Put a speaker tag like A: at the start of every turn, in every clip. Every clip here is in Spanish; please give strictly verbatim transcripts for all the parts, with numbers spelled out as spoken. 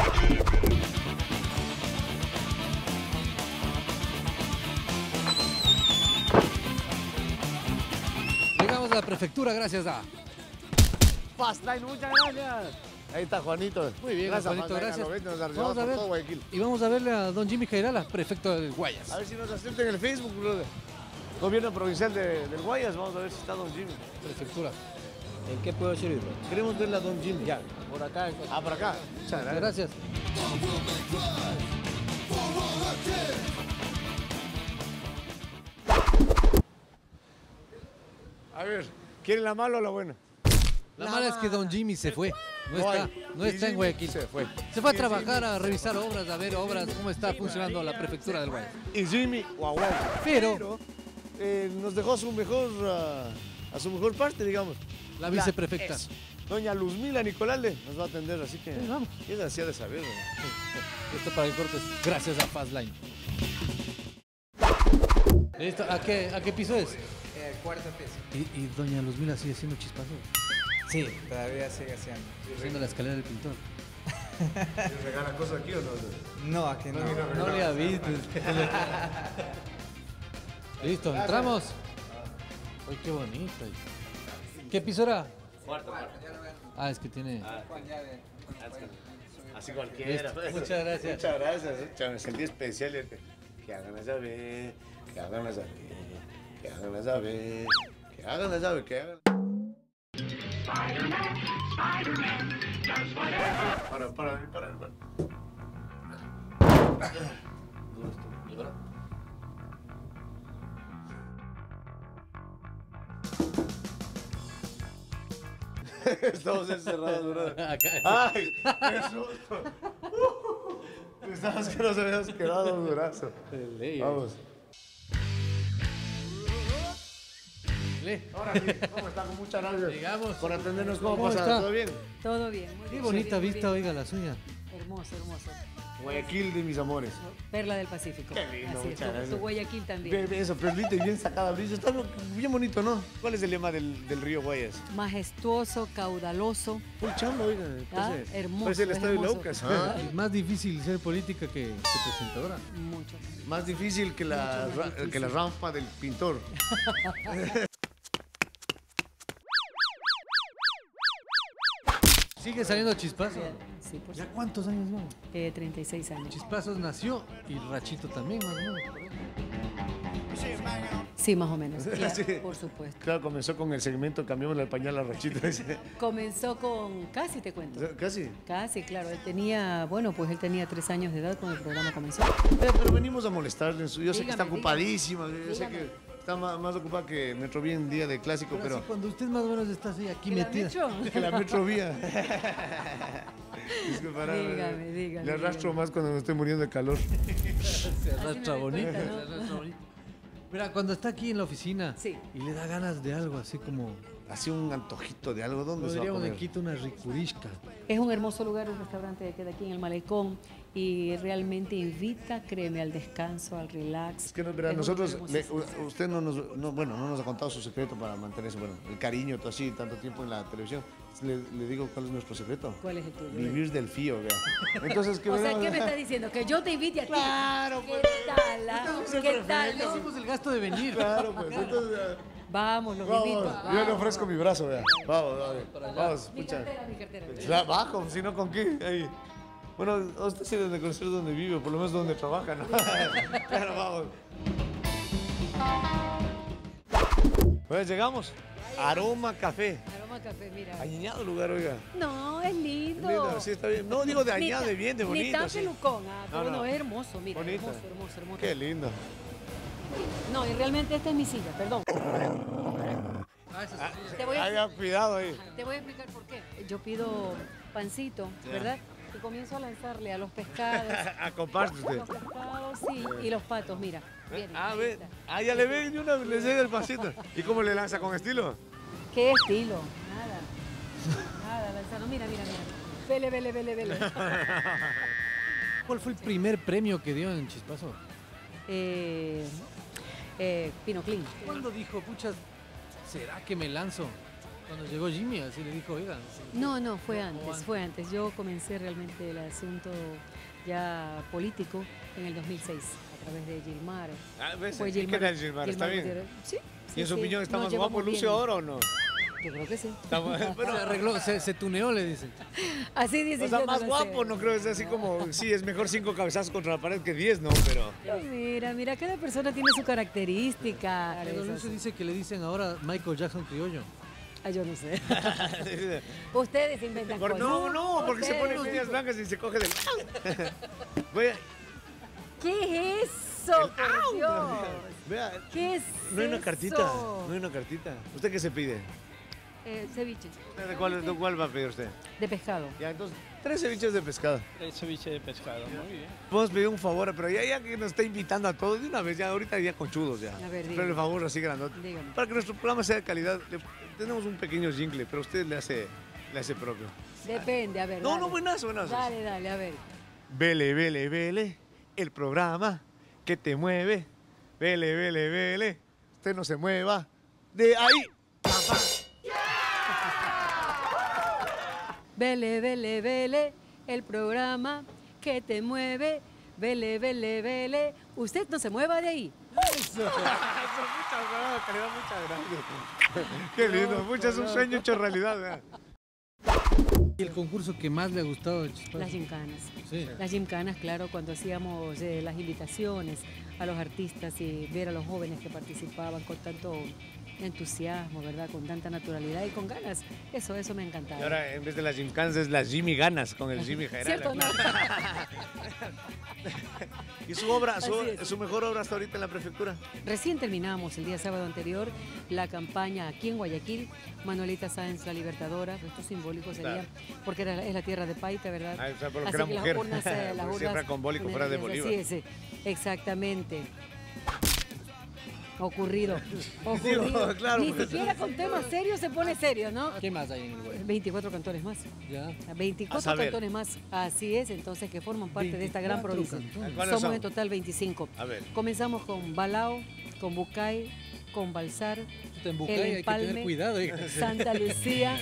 A: Llegamos a la prefectura gracias a
B: Fastline, muchas gracias. Ahí está Juanito.
A: Muy bien,
B: gracias,
A: Juanito,
B: Fastline,
A: gracias.
B: nos
A: Vamos a ver.
B: todo Guayaquil.
A: Y vamos a verle a don Jimmy Jairala, prefecto del Guayas.
B: A ver si nos aceptan en el Facebook, brother. Gobierno provincial de, del Guayas, vamos a ver si está don Jimmy.
A: Prefectura.
C: ¿En qué puedo servir?
B: Queremos verla a don Jimmy.
C: Ya, por acá.
B: Ah, por acá. Muchas gracias.
A: Gracias.
B: A ver, ¿quieren la mala o la buena?
A: La mala es que don Jimmy se fue. No
B: No
A: está,
B: hay.
A: no está en
B: Jimmy
A: Guayaquil.
B: se fue.
A: Se fue a
B: Y
A: trabajar, a revisar obras, a ver obras, cómo está funcionando la prefectura del Guayas.
B: Y Jimmy, guau, guau.
A: Pero-
B: eh, nos dejó a su mejor, ah, a su mejor parte, digamos.
A: La viceprefecta.
B: ex, Doña Luzmila Nicolalde nos va a atender, así que
A: Sí, vamos.
B: ella hacía de saber. ¿no?
A: Esto para el corte es gracias a Fastline. Listo, ¿a qué, a qué piso es?
C: Eh, cuarto piso.
A: ¿Y, y doña Luzmila sigue siendo chispazo?
C: Sí, todavía sigue siendo.
A: Haciendo la escalera del pintor.
B: ¿Se regala cosas aquí o no?
C: No, aquí no.
A: No le ha visto. Listo, entramos. Uy, qué bonito. ¿Qué piso era?
B: Cuarto,
A: Ah, es que tiene...
B: Así cualquiera.
A: Listo,
B: pues.
A: muchas gracias.
B: Muchas gracias. muchas- Me sentí especial. eh, Que hagan a saber, que hagan a saber, que hagan a saber, que hagan a saber, que hagan.
D: Spider-Man, Spider-Man does whatever.
B: Para, para, para, para. Estamos encerrados, brother.
A: Acá.
B: ¡Ay! ¡Qué susto! Uh, Pensabas que nos habíamos quedado un brazo. Vamos.
A: Le.
B: Ahora sí, ¿cómo está? Con muchas gracias.
A: Llegamos.
B: Por atendernos. ¿Cómo,
A: ¿Cómo
B: pasa?
A: está?
B: ¿Todo bien?
E: Todo bien, muy
A: Qué
E: bien.
A: bonita
E: muy bien,
A: vista,
E: muy bien.
A: oiga, la suya.
E: Hermoso, hermoso.
B: Guayaquil de mis amores.
E: Perla del Pacífico.
B: Qué lindo,
E: Así es,
B: muchas
E: tu-
B: gracias.
E: tu Guayaquil también.
B: Ve, ve eso, perlita y bien sacada, brillo. Está bien bonito, ¿no? ¿Cuál es el lema del, del río Guayas?
E: Majestuoso, caudaloso.
B: Muy chamba, oiga.
E: Ah,
B: parece-
E: hermoso,
B: Parece el
E: es
B: estadio
E: hermoso.
B: Laucas.
A: Ah, es más difícil ser política que, que presentadora.
E: Mucho.
B: Más difícil que la,
E: Mucho más
B: ra-
E: difícil.
B: que la rampa del pintor.
A: ¿Sigue saliendo Chispazo?
E: Sí, por
A: ¿Ya
E: supuesto.
A: cuántos años lleva?
E: Eh, treinta y seis años.
A: Chispazos nació y Rachito también, más o menos.
E: Sí, más o menos. Claro,
B: Sí.
E: por supuesto.
B: Claro, comenzó con el segmento Cambiémosle el pañal a Rachito. dice.
E: Comenzó con, casi te cuento.
B: Casi.
E: Casi, claro. Él tenía, bueno, pues él tenía tres años de edad cuando el programa comenzó.
B: Pero, pero venimos a molestarle. Yo sé que
E: Dígame,
B: está
E: dígame.
B: ocupadísima. Yo sé
E: Dígame.
B: que está más, más ocupada que Metrovía en día de clásico,
A: Pero,
B: pero...
A: así, cuando usted más o menos está así aquí
E: ¿Que la
A: metida.
E: Metro?
B: Que la Metrovía. Disculpa,
E: Dígame, dígame,
B: Le arrastro
E: dígame.
B: más cuando me estoy muriendo de calor.
A: Se arrastra
E: doy
A: bonita.
E: cuenta, ¿no?
A: Se arrastra bonita. Mira, cuando está aquí en la oficina
E: Sí.
A: y le da ganas de algo así como...
B: Así un antojito de algo. ¿Dónde se va a
A: Podríamos de
B: comer?
A: Quito una ricurishka.
E: Es un hermoso lugar, un restaurante que queda aquí en el Malecón y realmente invita, créeme, al descanso, al relax.
B: Es que no, verá,
E: Es un
B: nosotros,
E: lugar
B: le-
E: hermosísimo.
B: u- usted no nos, no, bueno, no nos ha contado su secreto para mantenerse, bueno, el cariño, todo así, tanto tiempo en la televisión. Le, le digo cuál es nuestro secreto.
E: ¿Cuál es el tuyo?
B: Vivir del fío, vea. Entonces, ¿qué
E: O sea,
B: verá?
E: ¿qué me estás diciendo? Que yo te invite a ti.
B: Claro,
E: ¿Qué
B: pues.
E: tal? ah? ¿Qué tal?
A: Le
E: no?
A: hicimos el gasto de venir.
B: Claro, pues, entonces, ah,
E: Vamos, los
B: vamos,
E: invito.
B: yo le ofrezco mi brazo, vea. Vamos, vamos, vamos,
E: Mi
B: escucha.
E: cartera, mi cartera.
B: Ya, bajo, si no, ¿con qué? Ahí. Bueno, a usted sí debe de conocer dónde vive, por lo menos dónde trabaja, ¿no? Claro, vamos. Pues llegamos. Aroma Café.
E: Aroma café, mira.
B: Añeñado lugar, oiga.
E: No, es lindo.
B: Lindo, sí, está bien. No, digo de
E: Ni
B: añado, de
E: tan-
B: bien, de
E: Ni
B: bonito.
E: tan
B: sí.
E: pelucón, ah, pero
B: No,
E: no,
B: no.
E: es hermoso, mira,
B: Bonito.
E: hermoso, hermoso, hermoso.
B: Qué lindo.
E: No, y realmente esta es mi silla, perdón.
A: Ah, esa
B: Ah,
A: sí.
E: Te voy a-
B: Haya cuidado ahí.
E: Te voy a explicar por qué. Yo pido pancito, ¿verdad? Y comienzo a lanzarle a los pescados.
B: A comparte
E: Los
B: usted.
E: pescados, sí, y los patos, mira. Vienen,
B: Ah,
E: ahí
B: ve.
E: está.
B: Ah, ya le ve, de una vez le cede el pasito. ¿Y cómo le lanza con estilo?
E: ¿Qué estilo? Nada. Nada, lanzando. Mira, mira, mira. Vele, vele, vele, vele.
A: ¿Cuál fue el primer premio que dio en Chispazo?
E: eh, eh, Pino Clean.
A: ¿Cuándo dijo, puchas, será que me lanzo? Cuando llegó Jimmy, así le dijo, oigan.
E: No, no, fue
A: O
E: antes,
A: antes.
E: fue antes. Yo comencé realmente el asunto ya político en el dos mil seis, a través de Gilmar.
B: Ah, ¿ves?
E: Fue
B: ¿Y qué
E: Gilmar-
B: tal Gilmar? ¿Está
E: Gilmar
B: bien?
E: Gutiérrez. Sí.
B: ¿Y
E: sí,
B: en su
E: sí.
B: opinión está
E: Nos
B: más guapo
E: llevamos
B: Lucio
E: bien.
B: ahora o no?
E: Yo creo que sí.
B: Está más-
A: Se
B: pero-
A: arregló, se, se tuneó, le dicen.
E: Así dice
B: o sea,
E: yo,
B: más
E: no lo
B: guapo,
E: sé.
B: no creo, es así como, sí, es mejor cinco cabezazos contra la pared que diez, no, pero...
E: Pues mira, mira, cada persona tiene su característica.
A: Pero
E: Eso
A: Lucio
E: sí.
A: dice que le dicen ahora Michael Jackson criollo.
E: Ah, yo no sé. Ustedes inventan
B: Por-
E: cosas.
B: no, no, porque se
E: Ustedes.
B: pone medias blancas y se coge del... Voy a-
E: ¿Qué es eso, por Dios?
B: Vea,
E: ¿Qué es
B: no hay una
E: eso?
B: cartita, no hay una cartita. ¿Usted qué se pide?
E: Eh, ceviche.
B: ¿De cuál, de cuál va a pedir usted?
E: De pescado.
B: Ya, entonces, tres ceviches de pescado.
F: El ceviche de pescado, muy bien.
B: Podemos pedir un favor, pero ya, ya que nos está invitando a todos de una vez, ya ahorita ya conchudos ya.
E: A ver,
B: pero
E: dígame.
B: el favor así grandote.
E: Dígame.
B: Para que nuestro programa sea de calidad, le- tenemos un pequeño jingle, pero usted le hace, le hace propio.
E: Depende, a ver.
B: No,
E: dale.
B: no, buenazo, buenazo.
E: Dale, dale, a ver.
B: Vele, vele, vele, el programa que te mueve. Vele, vele, vele, usted no se mueva. De ahí. Papá.
E: Vele, vele, vele, el programa que te mueve. Vele, vele, vele. Usted no se mueva de ahí.
B: Muchas gracias, calidad, muchas gracias. Qué lindo, muchas, es un sueño hecho realidad. ¿verdad?
A: ¿Y el concurso que más le ha gustado de Chispazo?
E: Las gimcanas.
A: Sí.
E: Las gimcanas, claro, cuando hacíamos eh, las invitaciones a los artistas y ver a los jóvenes que participaban con tanto entusiasmo, ¿verdad? Con tanta naturalidad y con ganas. Eso, eso me encantaba.
B: Y ahora, en vez de las Gymkhans, es las Jimmy Ganas con el Jimmy General.
E: ¿Cierto o no?
B: ¿Y su obra, su,
E: Así es.
B: su mejor obra hasta ahorita en la prefectura?
E: Recién terminamos el día sábado anterior la campaña aquí en Guayaquil, Manuelita Sáenz, la Libertadora. Esto simbólico sería,
B: Claro.
E: porque era, es la tierra de Paita, ¿verdad?
B: Ah, o sea, por lo que
E: Así
B: era
E: que
B: mujer.
E: las urnas, eh, las
B: Porque
E: urnas
B: siempre acombólico fuera de Bolívar.
E: Así es, eh, exactamente. Ocurrido. Ocurrido.
B: Digo, claro,
E: Ni
B: pues.
E: siquiera con temas serios se pone serio, ¿no?
A: ¿Qué más hay en el güey?
E: veinticuatro cantones más.
A: Ya.
B: A
E: veinticuatro
B: saber.
E: cantones más. Así es, entonces, que forman parte de esta gran
A: veinticuatro
E: provincia.
A: cantones.
B: ¿Cuáles
E: Somos
B: son?
E: en total veinticinco.
B: A ver.
E: Comenzamos con Balao, con Bucay, con Balsar,
A: Tú te embucas y
E: El
A: hay que tener
E: Empalme.
A: cuidado. hija.
E: Santa Lucía.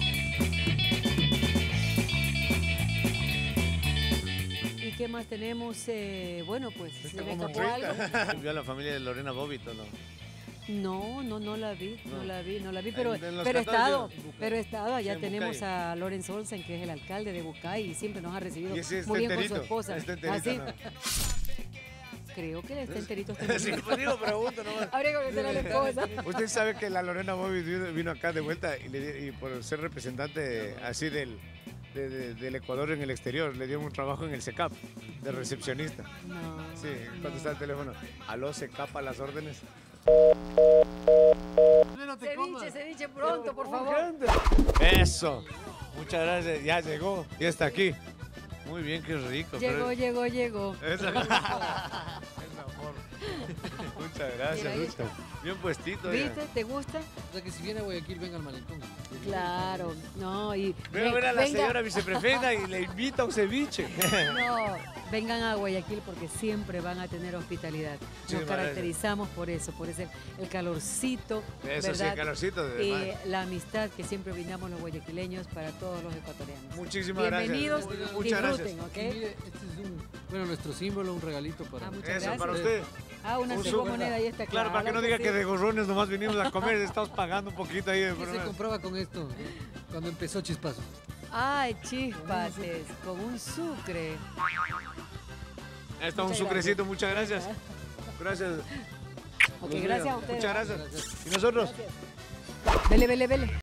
E: ¿Y qué más tenemos? Eh, bueno, pues, ¿se me
B: Como
E: escapó algo?
B: treinta. ¿Vio a la familia de Lorena Bobito, no?
E: No, no, no la vi, no,
B: No.
E: la vi, no la vi, pero,
B: En- en los
E: pero he
B: cantones
E: estado,
B: yo-
E: pero he estado, allá
B: en
E: tenemos
B: Bucay.
E: a Lorenz Olsen, que es el alcalde de Bucay, y siempre nos ha recibido
B: Y ese está
E: muy bien con su
B: enterito,
E: esposa.
B: está
E: ¿Ah,
B: enterito,
E: sí? Creo que él está enterito. Está
B: Sí,
E: enterito.
B: pues digo, pregunto nomás.
E: Habría que preguntarle a la esposa.
B: Usted sabe que la Lorena Bobito vino, vino acá de vuelta y, le di- y por ser representante así del, de- de- del Ecuador en el exterior, le dieron un trabajo en el SECAP, de recepcionista.
E: No.
B: Sí, cuando está el teléfono, aló, SECAP a las órdenes.
E: Ceviche, ceviche pronto, por favor.
B: Eso, muchas gracias, ya llegó, ya está aquí. Muy bien, qué rico.
E: Llegó,
B: pero-
E: llegó, llegó.
B: Eso. Es amor. Muchas gracias,
E: Mira, ahí
B: Lucho.
E: está.
B: Bien puestito. ya.
E: ¿Viste? ¿Te gusta?
A: O sea que si viene a Guayaquil, venga al malecón.
E: Claro, no, y...
B: Voy a ver a la
E: venga-
B: señora viceprefecta y le invita a un ceviche.
E: No, vengan a Guayaquil porque siempre van a tener hospitalidad. Nos
B: Muchísimas
E: caracterizamos por eso, por ese el calorcito,
B: Eso sí,
E: ¿verdad?
B: el calorcito. De
E: Y
B: mar.
E: la amistad que siempre brindamos los guayaquileños para todos los ecuatorianos.
B: Muchísimas
E: Bienvenidos,
B: gracias. Muchas
E: disfruten,
B: gracias.
E: ¿ok?
A: Y mire, este es un, bueno, nuestro símbolo, un regalito para...
E: Ah, muchas
B: Eso,
E: gracias.
B: para usted.
E: Ah, una
B: Un
E: segunda
B: su-
E: moneda y está
B: Claro, para que no
E: claro
B: diga
E: sí.
B: que de gorrones nomás vinimos a comer, estamos pagando un poquito ahí. de
A: ¿Qué se
B: broma.
A: compraba con esto cuando empezó Chispazo?
E: Ay, chispates, con un sucre.
B: Ahí está un
E: Muchas
B: sucrecito, muchas gracias. Gracias.
E: Ok, gracias a ustedes.
B: Muchas gracias. Y nosotros.
E: Vele, vele, vele.